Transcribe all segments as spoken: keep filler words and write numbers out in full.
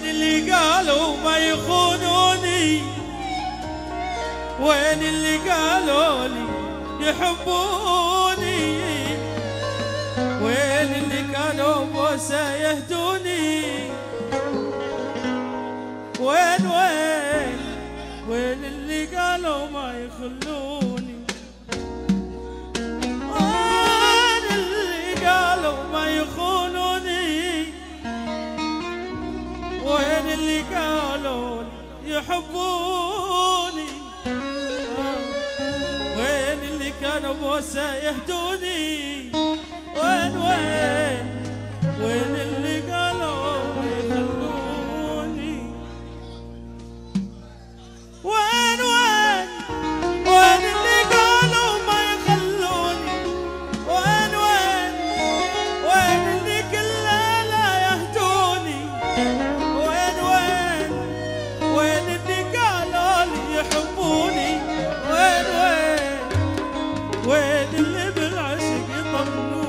اللي قالوا ما يخونوني؟ وين اللي قالوا لي يحبوني؟ وين اللي كانوا بوسة يهدوني؟ وين وين وين اللي قالوا ما يخلوني؟ وين اللي قالوا ما يخونوني؟ وين اللي قالوا يحبوني؟ وين اللي كانوا بوسة يهدوني؟ وين وين وين اللي قالوا يخلوني؟ وين وين وين اللي قالوا ما يخلوني؟ وين وين وين اللي كل ليلة يهدوني؟ وين وين وين اللي قالوا لي يحبوني؟ وين وين وين اللي بالعشق يطمنوني؟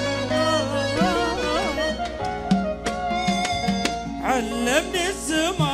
علمني الزمان